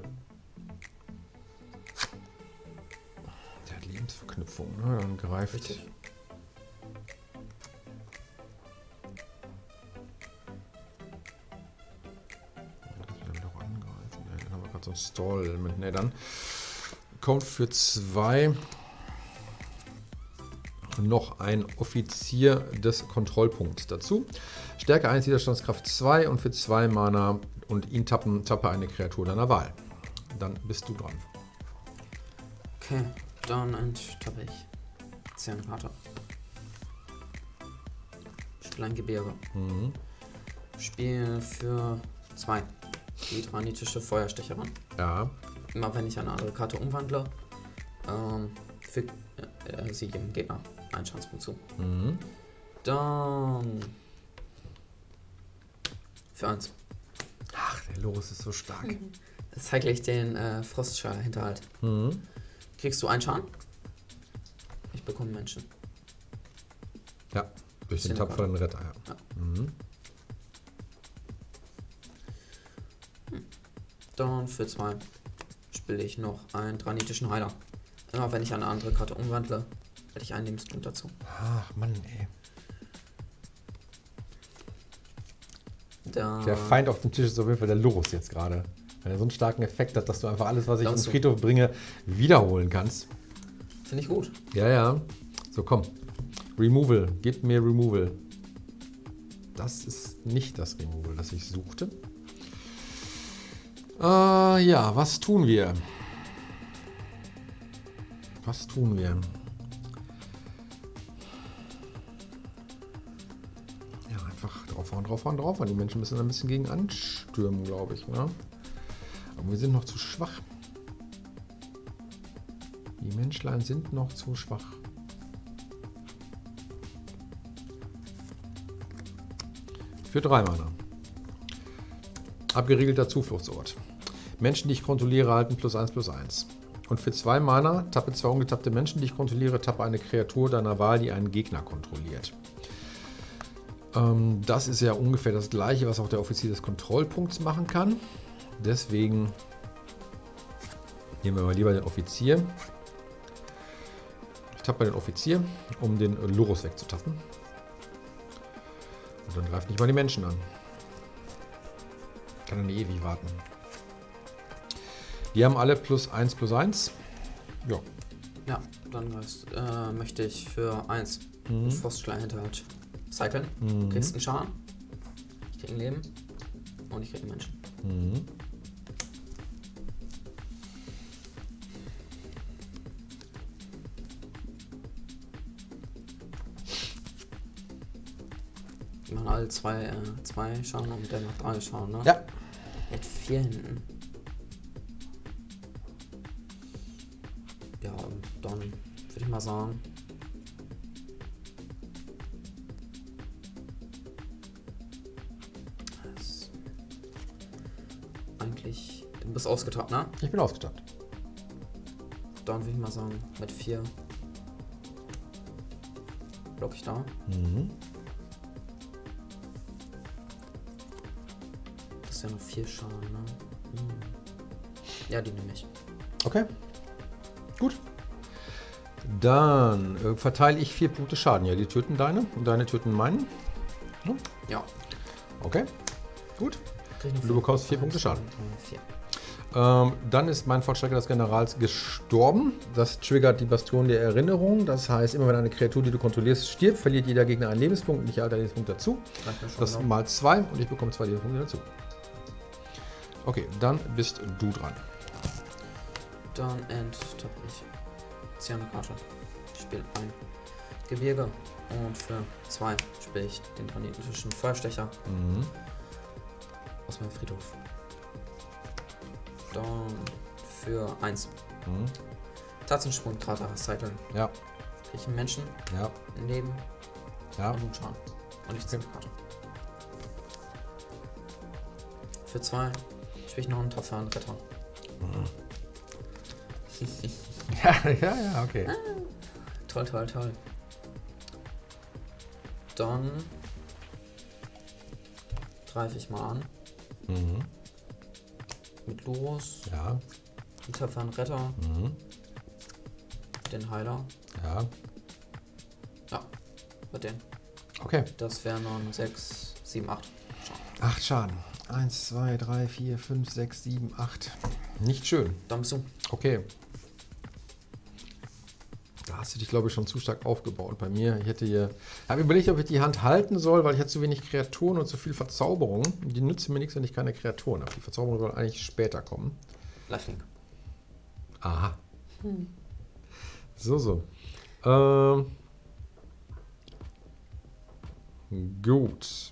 Der hat Lebensverknüpfung, ne? Dann greift... Richtig. So ein Stall mit, ne, dann kommt für zwei noch ein Offizier des Kontrollpunkts dazu. Stärke eins, Widerstandskraft zwei und für zwei Mana und ihn tappen, tappe eine Kreatur deiner Wahl. Dann bist du dran. Okay, dann enttappe ich. Ziehe eine Karte. Spiele ein Gebirge. Mhm. Spiel für zwei. Die granitische Feuerstecherin. Ja. Immer wenn ich eine andere Karte umwandle, ähm, fügt äh, sie jedem Gegner einen Chancepunkt zu. Mhm. Dann für eins. Ach, der Lorus ist so stark. Jetzt zeige ich den äh, Frostschall Hinterhalt. Mhm. Kriegst du einen Schaden? Ich bekomme Menschen. Ja, durch den tapferen Retter. Ja. Ja. Mhm. Dann für zwei spiele ich noch einen dranitischen Heiler. Immer wenn ich eine andere Karte umwandle, hätte ich einen Lebenspunkt dazu. Ach Mann, ey. Da Der Feind auf dem Tisch ist auf jeden Fall der Lorus jetzt gerade. Weil er so einen starken Effekt hat, dass du einfach alles, was ich Glaubst ins du? Friedhof bringe, wiederholen kannst. finde ich gut. Ja, ja. So, komm. Removal. Gib mir Removal. Das ist nicht das Removal, das ich suchte. Äh, ja, was tun wir? Was tun wir? Ja, einfach draufhauen, draufhauen, draufhauen. Die Menschen müssen ein bisschen gegen anstürmen, glaube ich. Ne? Aber wir sind noch zu schwach. Die Menschlein sind noch zu schwach. Für drei Mana. Abgeriegelter Zufluchtsort. Menschen, die ich kontrolliere, halten plus eins plus eins. Und für zwei Mana tappe zwei ungetappte Menschen, die ich kontrolliere, tappe eine Kreatur deiner Wahl, die einen Gegner kontrolliert. Ähm, das ist ja ungefähr das gleiche, was auch der Offizier des Kontrollpunkts machen kann. Deswegen nehmen wir mal lieber den Offizier. Ich tappe den Offizier, um den Lorus wegzutappen. Und dann greift nicht mal die Menschen an. Kann dann ewig warten. Die haben alle plus eins plus eins. Ja. Ja, dann äh, möchte ich für eins Mhm. Frostschleier-Hinterhalt cyclen. Mhm. Du kriegst einen Schaden. Ich krieg ein Leben. Und ich krieg einen Menschen. Mhm. Die machen alle zwei, äh, zwei Schaden und der macht drei Schaden, ne? Ja. Mit vier hinten. Ja, dann würde ich mal sagen. Das eigentlich. Du bist ausgetappt, ne? Ich bin ausgestattet. Dann würde ich mal sagen, mit vier block ich da. Mhm. Das ist ja noch vier Schaden, ne? Hm. Ja, die nehme ich. Okay. Gut. Dann äh, verteile ich vier Punkte Schaden. Ja, die töten deine und deine töten meinen. Hm? Ja. Okay. Gut. Krieg ich noch Du bekommst vier Punkte Schaden. Vier. Ähm, dann ist mein Vollstrecker des Generals gestorben. Das triggert die Bastion der Erinnerung. Das heißt, immer wenn eine Kreatur, die du kontrollierst, stirbt, verliert jeder Gegner einen Lebenspunkt und ich erhalte einen Lebenspunkt dazu. Reicht mir schon Das noch. mal zwei und ich bekomme zwei Lebenspunkte dazu. Okay, dann bist du dran. Dann enttappe ich. Ziehe eine Karte. Spiele ein Gebirge. Und für zwei spiele ich den tranitischen Feuerstecher Mhm. aus meinem Friedhof. Dann für eins. Mhm. Tatzensprung, Krater, Cycle. Ja, Kriege ich einen Menschen, ja, ein Leben ja. und einen Schaden. Und ich ziehe eine Karte. Für zwei spiele ich noch einen tapferen Retter. Ja, ja, ja, okay. Toll, toll, toll. Dann greife ich mal an Mhm. mit Lurus, Ja, den tapferen Retter, mhm. den Heiler. Ja, Ja, mit dem. okay. Das wären dann sechs, sieben, acht. Schaden. Acht Schaden. Eins, zwei, drei, vier, fünf, sechs, sieben, acht. Nicht schön. Dann bist du. Okay. Da hast du dich, glaube ich, schon zu stark aufgebaut. Bei mir, ich hätte hier. Ich habe überlegt, ob ich die Hand halten soll, weil ich hätte zu wenig Kreaturen und zu viel Verzauberung. Die nützen mir nichts, wenn ich keine Kreaturen habe. Die Verzauberung soll eigentlich später kommen. Lifelink. Aha. So, so. Ähm. Gut.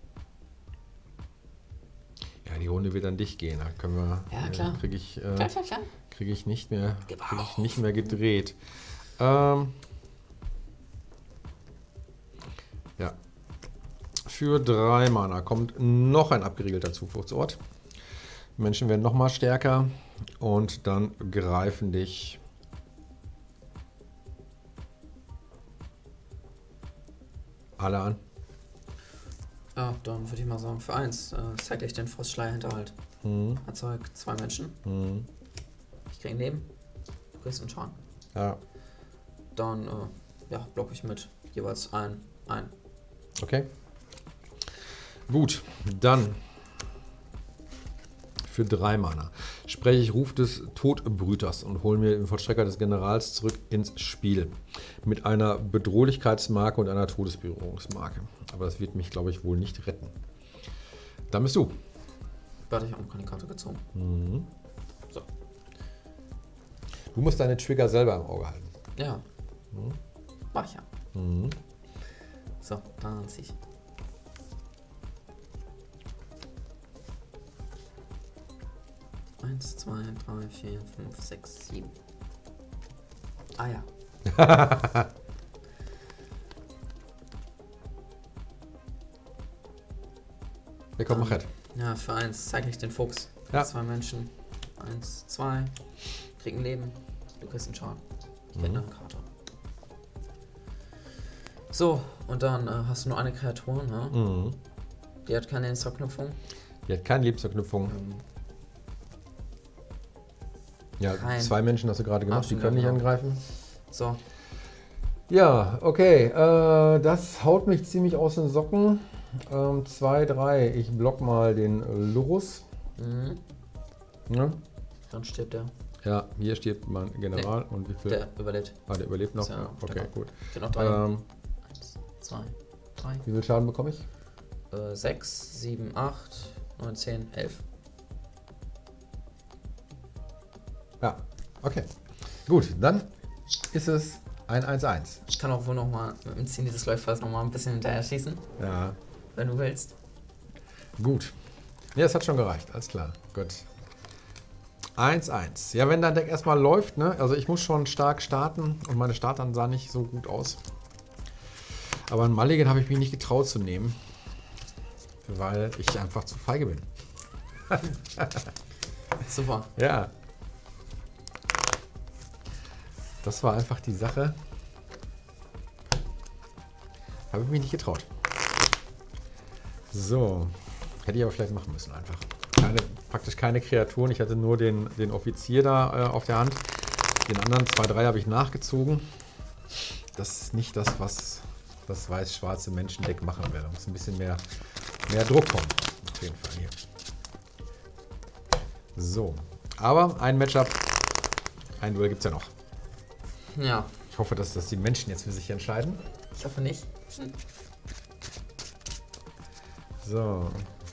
Ja, die Runde wird an dich gehen. Da können wir. Ja, klar. Äh, kriege ich, äh, Klar, klar, klar. krieg ich nicht mehr. Gib Krieg ich auf. nicht mehr gedreht. Ähm. Ja. Für drei Mana kommt noch ein abgeriegelter Zufluchtsort. Menschen werden noch mal stärker und dann greifen dich alle an. Ja, dann würde ich mal sagen, für eins äh, zeige ich den Frostschleier-Hinterhalt. Mhm. Erzeugt zwei Menschen. Mhm. Ich kriege ein Leben. Du kriegst einen Schaden. Ja, Dann äh, ja, blocke ich mit jeweils ein. ein. okay. Gut, dann für drei Mana spreche ich Ruf des Todbrüters und hole mir den Vollstrecker des Generals zurück ins Spiel. Mit einer Bedrohlichkeitsmarke und einer Todesberührungsmarke. Aber das wird mich, glaube ich, wohl nicht retten. Dann bist du. Warte, ich habe noch keine Karte gezogen. Mhm. So. Du musst deine Trigger selber im Auge halten. Ja. Mhm. Mach ich ja. Mhm. So, dann ziehe ich. Eins, zwei, drei, vier, fünf, sechs, sieben. Ah ja. Wer kommt Ähm, Machett? Ja, für eins zeige ich den Fuchs. Ja. Zwei Menschen. Eins, zwei. Krieg ein Leben. Du kriegst einen Schaden. Ich Mhm. hätte eine Karte. So, und dann äh, hast du nur eine Kreatur, ne? Mhm. Die hat keine Verknüpfung. Die hat keine Lebensverknüpfung. Ähm, Ja, kein- zwei Menschen hast du gerade gemacht, Ah, die stimmt, können nicht ja, genau. angreifen. so, Ja, okay. Äh, das haut mich ziemlich aus den Socken. Ähm, zwei, drei. Ich block mal den Lurus. Mhm. Ja. Dann stirbt der. Ja, hier steht mein General und wie viel? Der überlebt. Ah, der überlebt noch. Ja, Ja, okay, genau. gut. Sind noch drei. Ähm, Eins, zwei, drei. wie viel Schaden bekomme ich? Äh, sechs, sieben, acht, neun, zehn, elf. Ja, okay. Gut, dann ist es ein eins eins. Ich kann auch wohl nochmal mit dem Ziehen dieses Läufers nochmal ein bisschen hinterher schießen, Ja, wenn du willst. gut. Ja, es hat schon gereicht, alles klar. Gut. eins eins. Ja, wenn dein Deck erstmal läuft, ne? Also ich muss schon stark starten und meine Startern sahen nicht so gut aus. Aber einen Mulligan habe ich mich nicht getraut zu nehmen, weil ich einfach zu feige bin. Super. Ja. Das war einfach die Sache. Habe ich mich nicht getraut. So. Hätte ich aber vielleicht machen müssen einfach. Keine, praktisch keine Kreaturen. Ich hatte nur den, den Offizier da äh, auf der Hand. Den anderen zwei drei habe ich nachgezogen. Das ist nicht das, was das weiß-schwarze Menschendeck machen will. Da muss ein bisschen mehr, mehr Druck kommen. Auf jeden Fall hier. So. Aber ein Matchup, ein Duell gibt es ja noch. Ja, Ich hoffe, dass das die Menschen jetzt für sich entscheiden. ich hoffe nicht. So.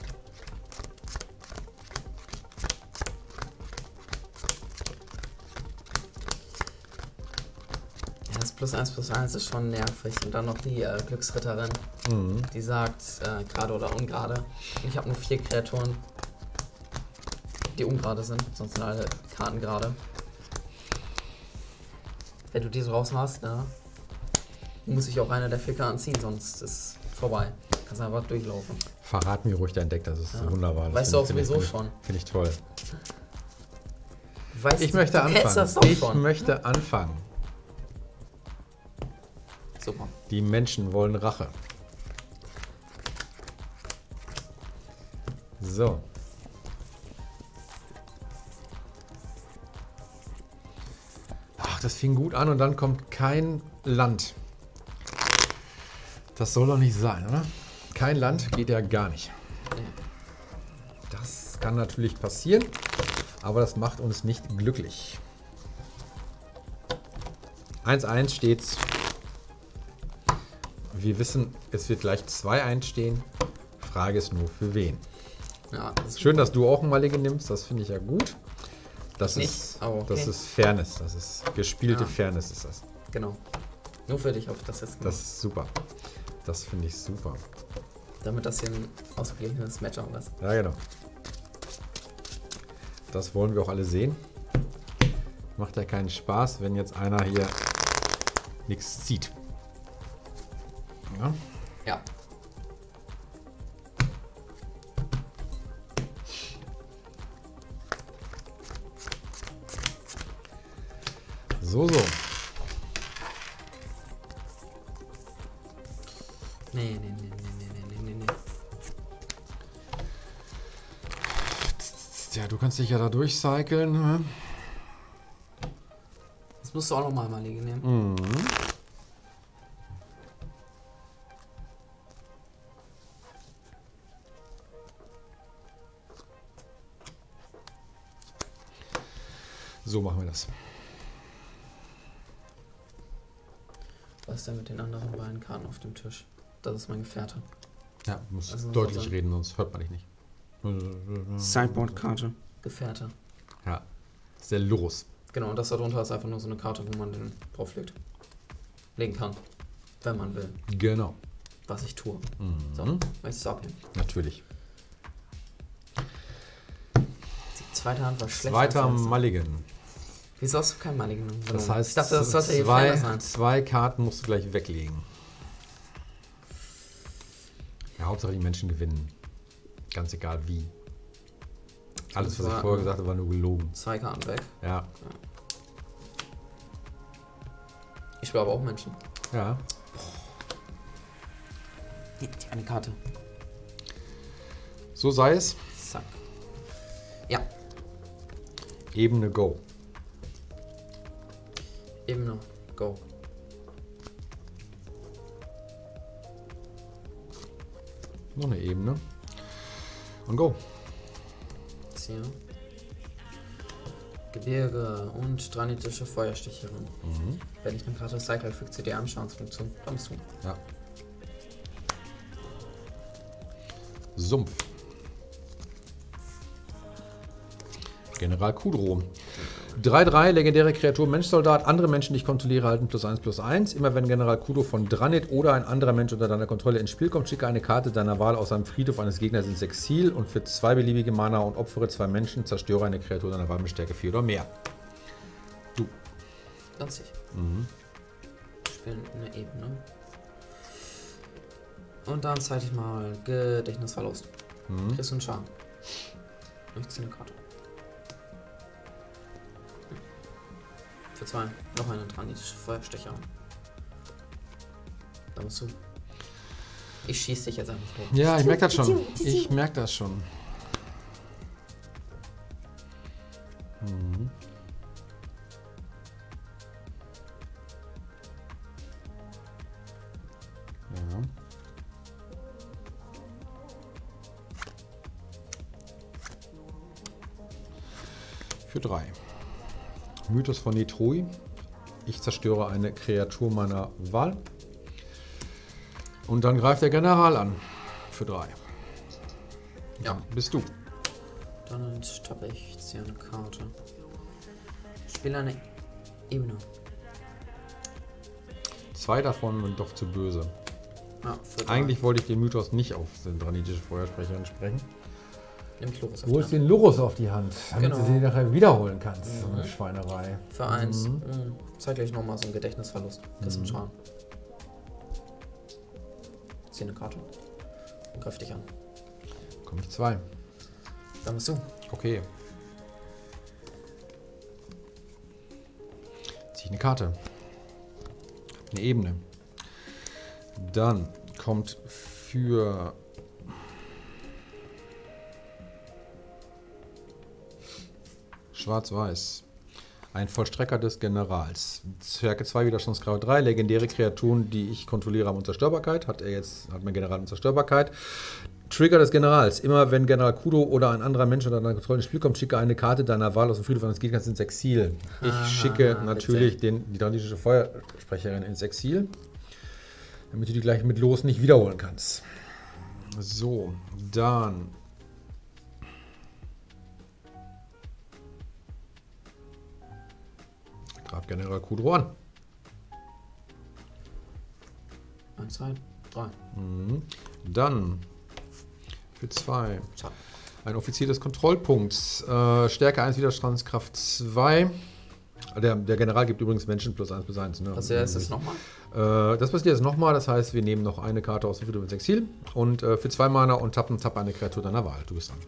Ja, das plus eins plus eins ist schon nervig. Und dann noch die äh, Glücksritterin, Mhm. die sagt, äh, gerade oder ungerade. Ich habe nur vier Kreaturen, die ungerade sind, sonst sind alle Karten gerade. Wenn du die so raus hast, ne, muss ich auch eine der vier Karten ziehen, sonst ist vorbei. Kannst einfach durchlaufen. Verrat mir ruhig dein Deck, das ist Ja. wunderbar. Das Weißt find- du auch find ich- sowieso find ich- schon. Finde ich toll. Weißt Ich du, möchte du kennst das doch anfangen. Ich schon. möchte anfangen. Super. Die Menschen wollen Rache. So. Ach, das fing gut an und dann kommt kein Land. Das soll doch nicht sein, oder? Kein Land geht ja gar nicht. Nee. Das kann natürlich passieren, aber das macht uns nicht glücklich. eins eins steht's. Wir wissen, es wird gleich zwei eins stehen. Frage ist nur für wen. Ja, das ist Schön, dass du auch einen Mulligan nimmst, das finde ich ja gut. Das, Nicht, ist, aber okay. das ist Fairness, das ist gespielte Ja. Fairness ist das. Genau. Nur für dich habe ich das jetzt gemacht. Das ist super. Das finde ich super. Damit das hier ein ausgeglichenes Matchup ist. Ja, genau. Das wollen wir auch alle sehen. Macht ja keinen Spaß, wenn jetzt einer hier nichts zieht. Ja. Ja. So, so. Nee, nee, nee, nee, nee, nee, nee, nee. Ja, du kannst dich ja da durchcyclen. Ne? Das musst du auch nochmal mal liegen nehmen. Mhm. So machen wir das. Was ist denn mit den anderen beiden Karten auf dem Tisch? Das ist mein Gefährte. Ja, du musst Also, deutlich also- reden, sonst hört man dich nicht. Sideboard-Karte. Gefährte. Ja, das ist der Lurus. Genau, und das da drunter ist einfach nur so eine Karte, wo man den drauflegt. Legen kann. Wenn man will. Genau. Was ich tue. Mhm. So, möchtest du abheben? Natürlich. Die zweite Hand war schlechter. Zweiter als die erste. Mulligan. Wieso hast du kein Money genommen? Das heißt, ich dachte, das sollte hier zwei, fair sein. zwei Karten musst du gleich weglegen. Ja, Hauptsache die Menschen gewinnen. Ganz egal wie. Alles, was ich War- vorher gesagt habe, war nur gelogen. Zwei Karten weg. Ja. Ich spiele aber auch Menschen. Ja. Die, die eine Karte. So sei es. Zack. Ja, Ebene Go. eben noch. Go. Noch eine Ebene. Und go. Hier. Gebirge und dranitische Feuersticherin. Mhm. Wenn ich eine Karte Cycle, fügt sie dir einen Schadenspunkt zu. Dann bist du. Ja. Sumpf. General Kudro. drei drei, legendäre Kreatur, Menschsoldat. Andere Menschen, die ich kontrolliere, halten plus eins plus eins. Immer wenn General Kudro von Dranit oder ein anderer Mensch unter deiner Kontrolle ins Spiel kommt, schicke eine Karte deiner Wahl aus einem Friedhof eines Gegners ins Exil und für zwei beliebige Mana und opfere zwei Menschen, zerstöre eine Kreatur deiner Wahl mit Stärke vier oder mehr. Du. Ganz sicher. Mhm. Spielen eine Ebene. Und dann zeige ich mal Gedächtnisverlust. Mhm. Kriegst du einen Schaden. Ich ziehe eine Karte. Für zwei. Noch eine dranitische Feuerstecher. Da musst du. Ich schieße dich jetzt einfach tot. Ja, ich merke das schon. Ich merke das schon. Mhm. Ja. Für drei. Mythos von Nitrui. Ich zerstöre eine Kreatur meiner Wahl. Und dann greift der General an. Für drei. Ja. Bist du. Dann tappe ich, ziehe eine Karte. Spiele eine Ebene. Zwei davon sind doch zu böse. Ja, für drei. Eigentlich wollte ich den Mythos nicht auf den dranitische Feuersprecherin sprechen. Nimm ich Lurus auf Du die holst Hand. den Lurus auf die Hand, damit Genau. du sie nachher wiederholen kannst. So Mhm. eine Schweinerei. Für eins. Mhm. Mhm. Zeig gleich nochmal so einen Gedächtnisverlust. Kriegst einen Mhm. Schaden. Zieh eine Karte. Und greif dich an. Komm ich zwei. Dann bist du. Okay. Zieh ich eine Karte. Eine Ebene. Dann kommt für Schwarz-Weiß ein Vollstrecker des Generals. Stärke zwei, Widerstandsgrad drei, legendäre Kreaturen, die ich kontrolliere, haben Unzerstörbarkeit. Hat er jetzt, hat mein General Unzerstörbarkeit. Trigger des Generals. Immer wenn General Kudo oder ein anderer Mensch unter deiner Kontrolle ins Spiel kommt, schicke eine Karte deiner Wahl aus dem Friedhof eines Gegners ins Exil. Ich Aha, schicke natürlich witzig. den, die dranitische Feuersprecherin ins Exil, damit du die gleich mit Los nicht wiederholen kannst. So, dann greift General Kudro an. Eins, zwei, drei. Mhm. Dann für zwei Schade. ein Offizier des Kontrollpunkts. Äh, Stärke eins, Widerstandskraft zwei. Der, der General gibt übrigens Menschen plus eins plus eins. Ne? Was ist das nochmal? Äh, das passiert jetzt nochmal, das heißt, wir nehmen noch eine Karte aus dem Friedhof ins Exil und äh, für zwei Mana und tappen, tapp eine Kreatur deiner Wahl. Du bist dran.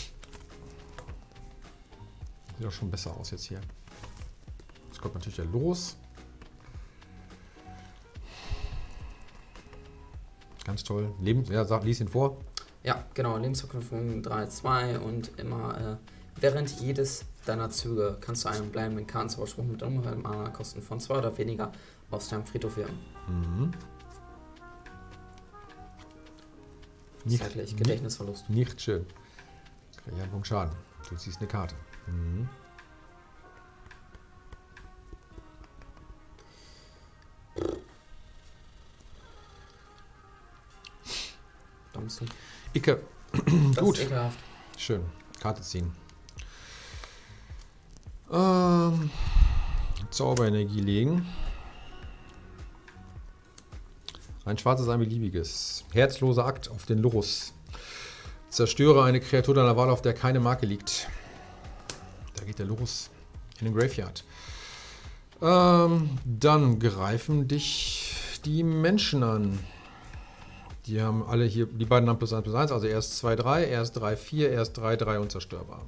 Sieht doch schon besser aus jetzt hier. Jetzt kommt natürlich der Los. Ganz toll. Leben, ja, sag, lies ihn vor. Ja, genau. Lebensverknüpfung drei zwei und immer äh, während jedes deiner Züge kannst du einen bleibenden Kartenzauberspruch mit ungeheuren Mana-Kosten von zwei oder weniger aus deinem Friedhof wählen. Mhm. Nicht, Zeitlich nicht, Gedächtnisverlust. nicht schön. Krieg ich einen Punkt Schaden. Du ziehst eine Karte. Mhm. Da musst du. Icke. Das Gut. ist ekelhaft. Schön. Karte ziehen. Ähm, Zauberenergie legen. Ein schwarzes, ein beliebiges. Herzloser Akt auf den Lurus. Zerstöre eine Kreatur deiner Wahl, auf der keine Marke liegt. Da geht der Lurus in den Graveyard. Ähm, dann greifen dich die Menschen an. Die haben alle hier, die beiden haben plus eins plus eins, also erst zwei drei, erst drei vier, erst drei drei unzerstörbar.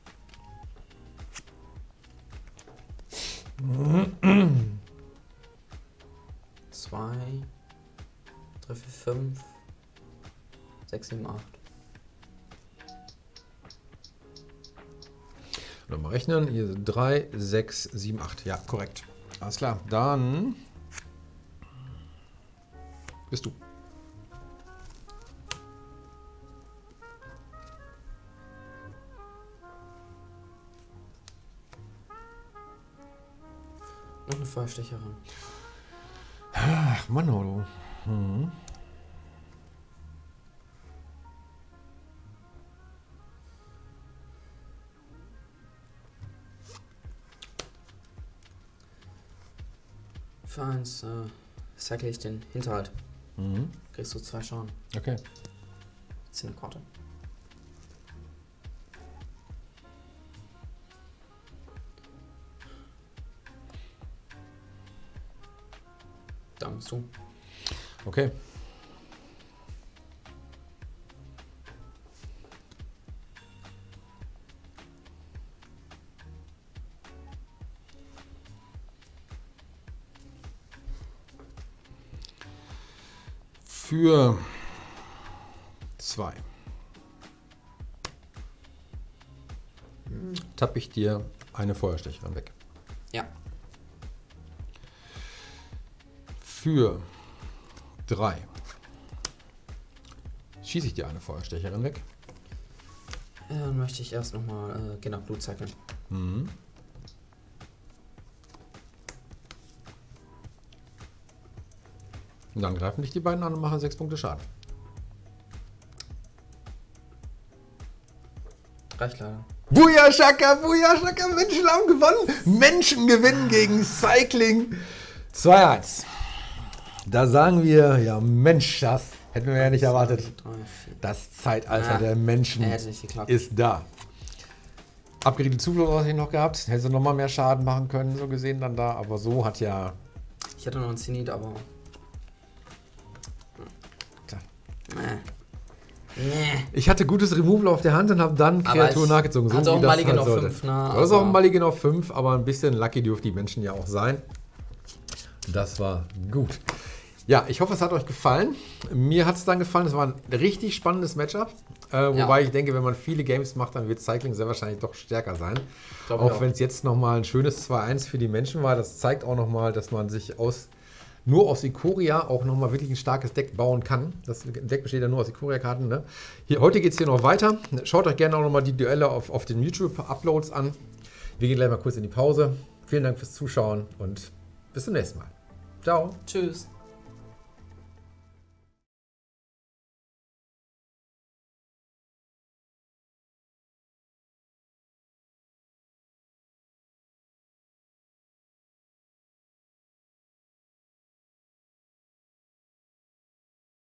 zwei, drei, vier, fünf, sechs, sieben, acht. Nochmal rechnen. Hier sind drei, sechs, sieben, acht. Ja, korrekt. Alles klar. Dann bist du. Noch eine Feuerstecherin. Ach, Mann, oh, du. Mhm. Für eins äh, cycle ich den Hinterhalt. Mhm. Kriegst du zwei Schaden. Okay. Zieh eine Karte. Dann bist du. Okay. Für zwei tappe ich dir eine Feuerstecherin weg. Ja. Für drei schieße ich dir eine Feuerstecherin weg. Ja, dann möchte ich erst nochmal äh, genau Blut cyclen. Mhm. Und dann greifen dich die beiden an und machen sechs Punkte Schaden. Reicht leider. Buja Shaka, Buja Shaka, Menschen haben gewonnen. Menschen gewinnen gegen Cycling. zwei eins. Da sagen wir, ja Mensch, das hätten wir ja nicht erwartet. drei, vier. Das Zeitalter Ah, der Menschen hätte nicht geklappt. ist da. Abgelegte Zuflucht hast du noch gehabt. Hättest du noch mal mehr Schaden machen können, so gesehen dann da. Aber so hat ja... Ich hatte noch einen Zenit, aber... Tja. Nee. Nee. Ich hatte gutes Removal auf der Hand und habe dann Aber Kreaturen ich nachgezogen. So hatte auch wie das Mulligan halt auf sollte. fünf, ne? Das ist auch Aber- ein Mulligan auf fünf, aber ein bisschen lucky dürfen die Menschen ja auch sein. Das war gut. Ja, ich hoffe, es hat euch gefallen. Mir hat es dann gefallen. Es war ein richtig spannendes Matchup. Äh, wobei Ja. ich denke, wenn man viele Games macht, dann wird Cycling sehr wahrscheinlich doch stärker sein. Glaub ich Auch auch. wenn es jetzt nochmal ein schönes zwei eins für die Menschen war. Das zeigt auch nochmal, dass man sich aus nur aus Ikoria auch nochmal wirklich ein starkes Deck bauen kann. Das Deck besteht ja nur aus Ikoria-Karten. Ne? Hier, heute geht es hier noch weiter. Schaut euch gerne auch nochmal die Duelle auf, auf den YouTube-Uploads an. Wir gehen gleich mal kurz in die Pause. Vielen Dank fürs Zuschauen und bis zum nächsten Mal. Ciao. Tschüss.